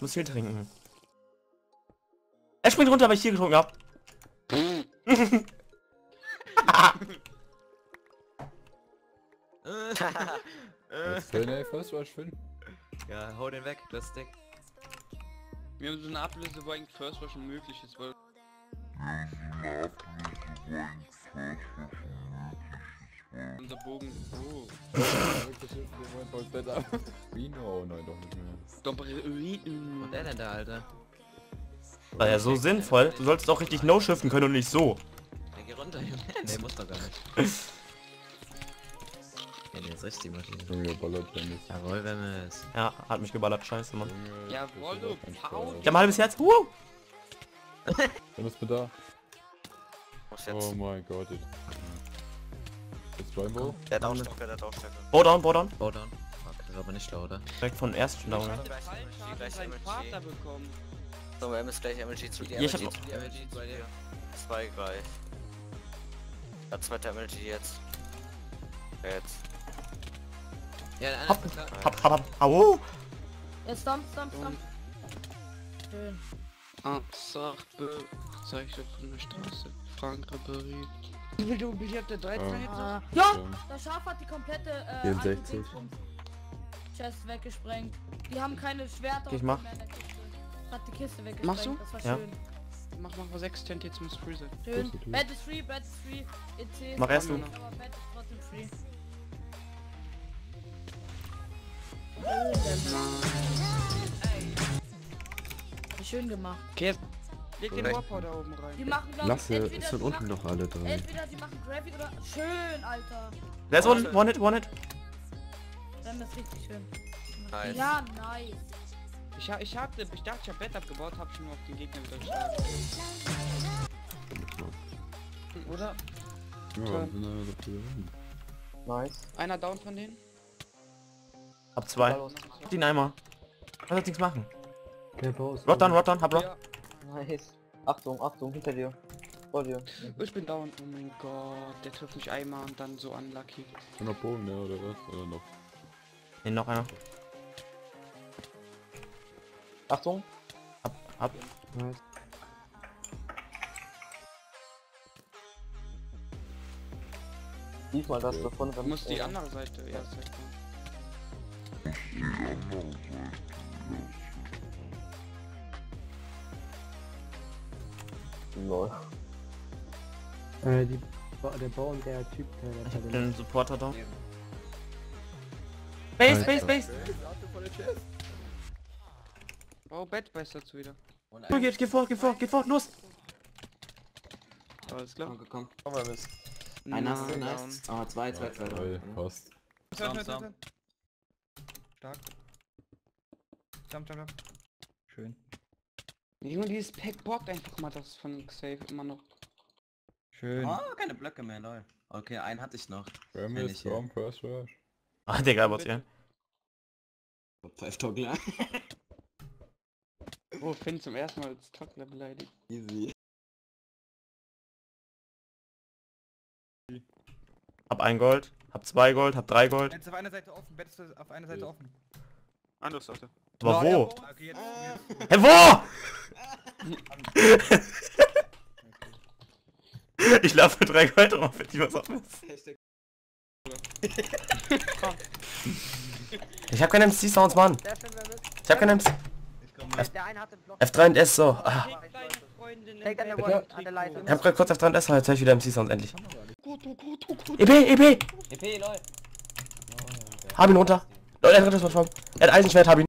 muss viel trinken. Er springt runter, weil ich hier getrunken habe. Finn, ey, First Rush, Finn. Ja, hau den weg, das Stick. Wir haben so eine Ablöse, wo eigentlich First Rush möglich ist, weil... Unser Bogen... Oh. Rino, oh nein, doch nicht mehr. Und der denn da, Alter? War ja so sinnvoll. Du solltest auch richtig no-shiften können und nicht so. Der geht runter, Junge. Nee, muss doch gar nicht. Ja, der ist richtig, Maschine. Junge, ballert Dennis. Jawohl, wenn wir es. Ja, hat mich geballert, scheiße, Mann. Junge, Jawohl, du Paul. Ich hab ein halbes Herz. Wow. Dennis, bin da. Oh mein Gott. Jetzt Rainbow? Der hat Ausstärke, der hat Ausstärke. Bow down, bow down. Bowdown. Fuck, das ist aber nicht schlau, oder? Direkt von ersten down. Ja. Seinen Vater bekommen. So, wir haben jetzt gleich MLG zu dir. Ja, ich hab MLG noch- zu dir, MLG zu dir. 2 gleich. Ja, zweiter MLG jetzt. Jetzt. Ja, der eine Hopp. ist klar. Hab. Au. Jetzt stomp. Schön. Zeichen von der Straße. Frank Ribéry. Du bist auf der 13 jetzt? Ja, das Schaf hat die komplette 64. Chest weggesprengt. Die haben keine Schwerter Ich mach. mehr in der Kiste. Hat die Kiste weggesprengt. Machst du? Das war Ja. schön. Mach 6 Tent jetzt muss Freezer. Schön. Das ist Bed is free, EC. Mach erst du. Aber Bed ist trotzdem free. Schön gemacht. Okay, jetzt leg den Warpower da oben rein. Die machen glaub ich, entweder die machen, noch alle drei. entweder die machen Gravy oder schön, Alter. There's one hit. Dann ist richtig schön. Nice. Ja, nice. Ich dachte, ich hab Bett abgebaut, hab schon auf den Gegner wieder geschlagen. Oder? Ja, sind da Nice. Einer down von denen? Hab 2. Hab den Eimer. Kannst jetzt nichts machen. Gelb aus. Rot down, hab Rot. Ja. Nice. Achtung, hinter dir. Vor dir. Ich bin down. Oh mein Gott, der trifft mich einmal und dann so unlucky. noch Bogen, ne, oder was? Oder noch? Ne, noch einer. Achtung. Hab. Nice. Diesmal das davon. Du musst die andere Seite erst zeigen. Lol. Der Bau und der Typ, Ich hab den Supporter da. Base. Oh, Bett beißt dazu wieder. Geh fort, los. Alles klar. Komm. Komm mal, Mist. Ein hast du, nice. Oh, zwei. Drei, passt. Stark. Jump. Schön. Junge, dieses Pack bockt einfach mal das von Safe immer noch. Schön. Oh, keine Blöcke mehr, lol. Okay, einen hatte ich noch. Ram Wenn ist ich hier. Storm, First Rush. Ah, Digga, was hier? Pfeiftoggler. Oh, Finn zum ersten Mal als Tockler beleidigt. Easy. Hab 1 Gold, hab 2 Gold, hab 3 Gold. Bett ist auf einer Seite offen, Bett ist auf einer Seite offen. Andere Seite. Aber wo? Okay, jetzt. Hä, wo? Ich laufe mit 3 Gold drauf, wenn ich was auf ist. Ich hab keine MC-Sounds, Mann. Ich hab keine MC. F3 und S, so. Ah. Ich hab grad kurz F3 und S, jetzt hör ich wieder MC-Sounds, endlich. EP! EP, lol. Hab ihn runter. Leute, er hat Eisenschwert, hab ihn.